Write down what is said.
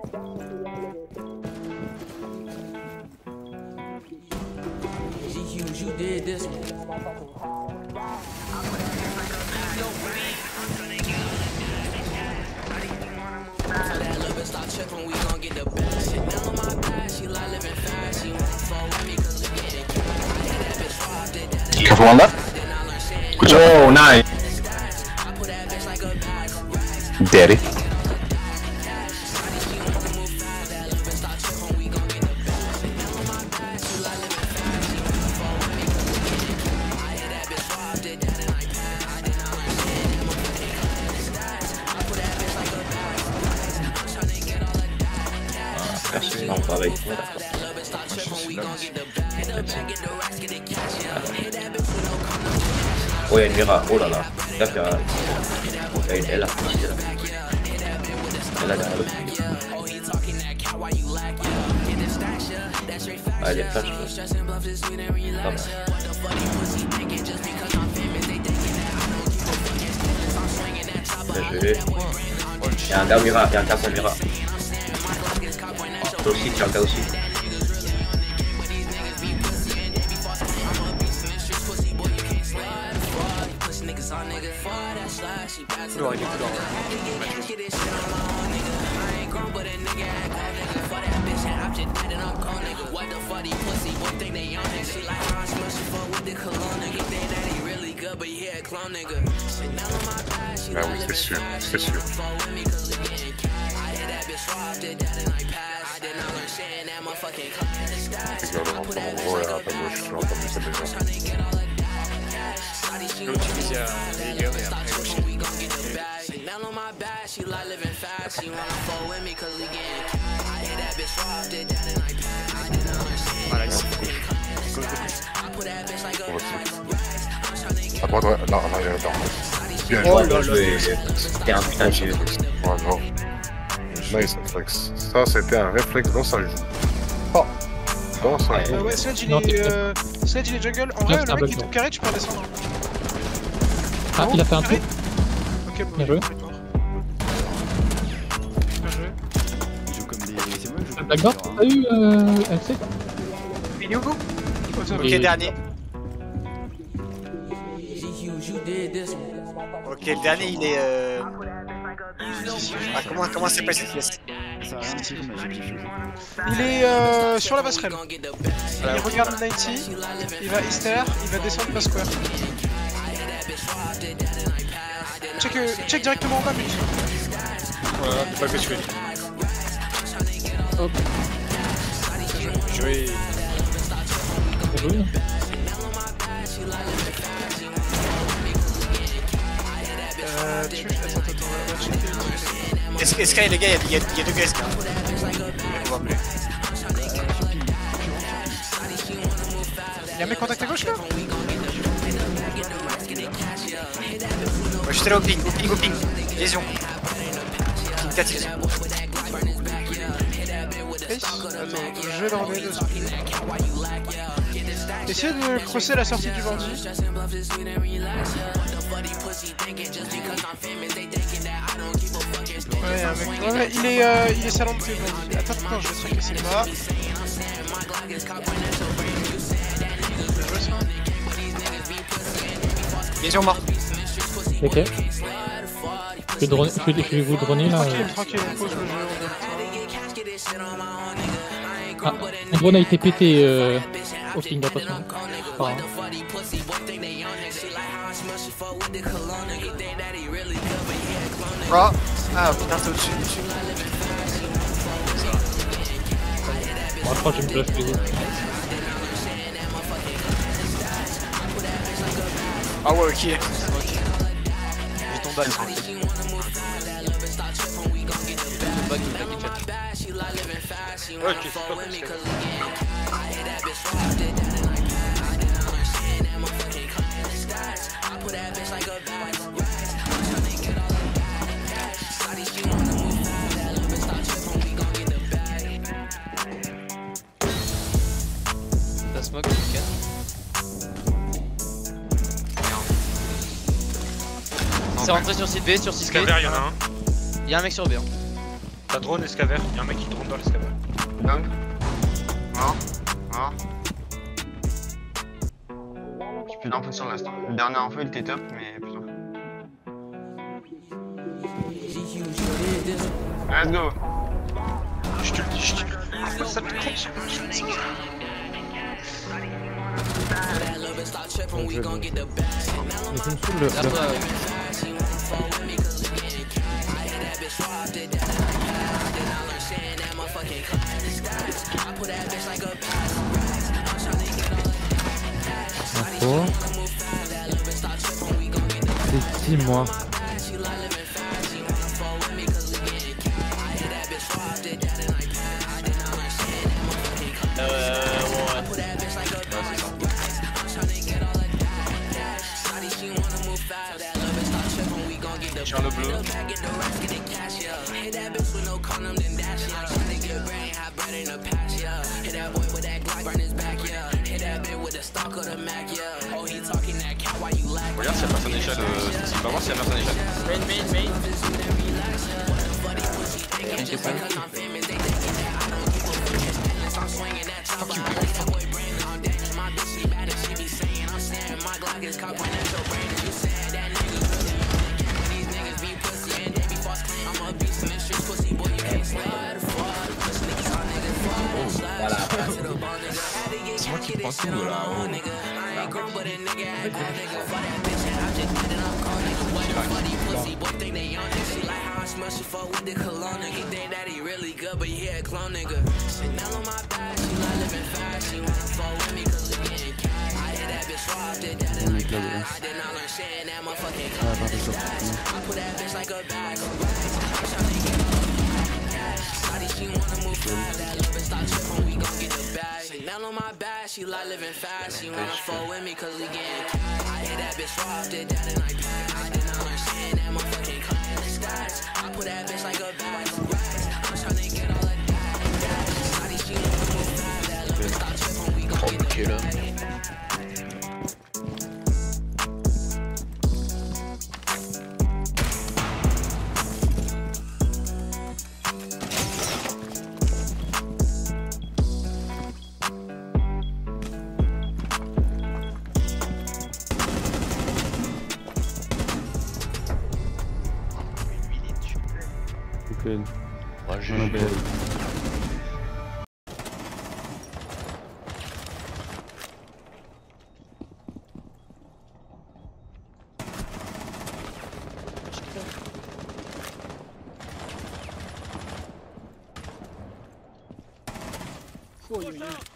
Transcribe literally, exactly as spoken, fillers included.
You did this one. That little bitch stop tripping, we gon' get the best. Shit down on my back, she like living fast. She wanna fall with me cause we get it. I hit that bitch raw, did that. Careful on that. Good job. Oh, nice. Daddy. Non, pareil. Oh, il y a une Mira. Oh là là. Là, il y a... Elle, elle a petit, là. Elle a derrière l'autre. Ah, elle est flash. Pas mal. Bien joué. Il y a un gars Mira. Il y a un gars pour Mira. Toi aussi, tu as un gars aussi. Couloir, il est couloir. Ah oui, c'est sûr, c'est sûr. Regarde, on entend mon gros et à ta gauche, je l'entends mieux cette déjà. Je vais utiliser un Jaeger et après gaucher. Voilà, ici. À droite, ouais, là, là, il y a là. Bien Oh joué. là là, c'était un putain de jeu. Ouais, non. Nice réflexe. Ça, c'était un réflexe dans sa joue. Oh. Dans sa joue. Euh, ouais, Sledge il est. Euh... Sledge il est jungle. En vrai, le mec qui est au carré, tu peux redescendre. Ah, il a fait un tour. Ok, bon, Bien joué. Bien joué. Il joue comme des. C'est moi, il joue comme des. Blackboard, t'as eu euh, L C? Il est où? Ok, Ok, dernier. You did this one. Ok, le dernier, il est. Euh... Ah, comment, comment c'est passé cette pièce? Ça a rien tiré, mais j'ai kiffé. Il est euh, sur la passerelle. Il regarde quatre-vingt-dix, il va Easter, il va descendre pas square. Check, euh, check directement en bas, but. Voilà, pas que tu fais. Hop. Joué. Bien joué. Euh, tu... Attends, attends, attends, on va checker. Est-ce que, est-ce que les gars, il y a, il y a, il y a deux gars, est-ce qu'il y a on va plus. Y'a un mec contact à gauche là? Moi, je suis là au ping, au ping, au ping. Lésion. Ping quatre lésions. Attends, je vais leur donner dessus. Essayez de crosser la sortie du bandit. Ouais, un mec. Ouais, ouais, il est, euh, il est salon de thé, bandit. Attends, attends, je vais checker c'est pas. Lésion mort. Ok. Je vais, drone, je vais, je vais vous droner là. Tranquille, tranquille, on pose le jeu, on Ah, mon drone a été pété euh, au ping, attention. Ah. Oh. Ah putain, c'est au-dessus. Au-dessus. Bon, je crois que j'ai une flash les autres. Ah ouais, ok. J'ai ton balle. J'ai ton balle, il a chat. Ok, c'est pas possible. La smoke, nickel. C'est rentré sur site B, sur six K. Derrière, il y en a un. Il y a un mec sur B. Hein. Ça drone escavère, y'a un mec qui drone dans l'escavère. Down. Mort. Mort. J'ai plus d'infos sur l'instant. Le dernier info il était top, mais plus d'infos. Let's go. Je te le dis, je te le dis. Ça te compte. Info. C'est six mois. Sur le bleu. Regarde si la personne échelle. On va voir si la personne échelle. Main, main, main. T'inquiète pas. Fuck you. Voilà. C'est moi qui prends tout là. On my back, she like living fast. She wanna fuck with me cause we getting cash. I hit that bitch raw, did that in like past. I did not understand that motherfucking cut in the skies. I put that bitch like a bag of racks. I'm tryna get all of that. Shawty, she wanna move fast. That love is stop tripping, we gon' get the bag. Moi j'ai. Oh,